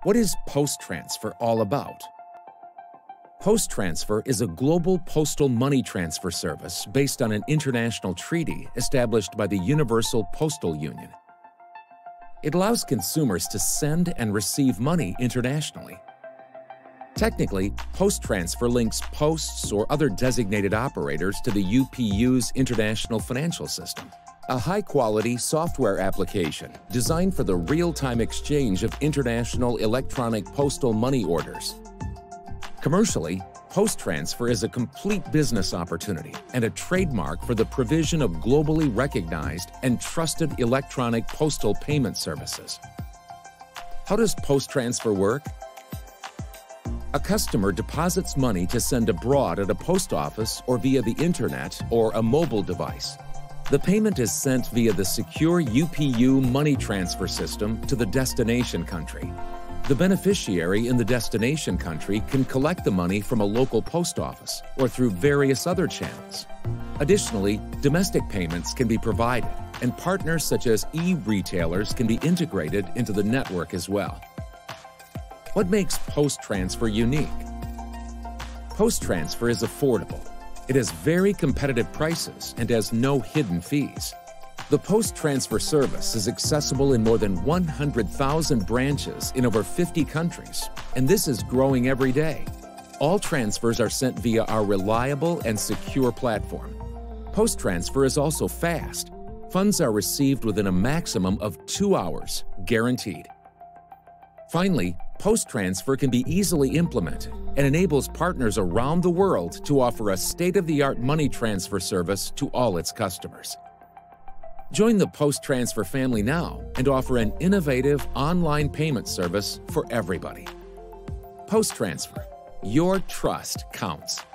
What is Post Transfer all about? Post Transfer is a global postal money transfer service based on an international treaty established by the Universal Postal Union. It allows consumers to send and receive money internationally. Technically, Post Transfer links posts or other designated operators to the UPU's international financial system, a high-quality software application designed for the real-time exchange of international electronic postal money orders. Commercially, Post Transfer is a complete business opportunity and a trademark for the provision of globally recognized and trusted electronic postal payment services. How does Post Transfer work? A customer deposits money to send abroad at a post office or via the internet or a mobile device. The payment is sent via the secure UPU money transfer system to the destination country. The beneficiary in the destination country can collect the money from a local post office or through various other channels. Additionally, domestic payments can be provided, and partners such as e-retailers can be integrated into the network as well. What makes Post Transfer unique? Post Transfer is affordable. It has very competitive prices and has no hidden fees. The Post Transfer service is accessible in more than 100,000 branches in over 50 countries, and this is growing every day. All transfers are sent via our reliable and secure platform. Post Transfer is also fast. Funds are received within a maximum of 2 hours, guaranteed. Finally, Post Transfer can be easily implemented and enables partners around the world to offer a state-of-the-art money transfer service to all its customers. Join the Post Transfer family now and offer an innovative online payment service for everybody. Post Transfer, your trust counts.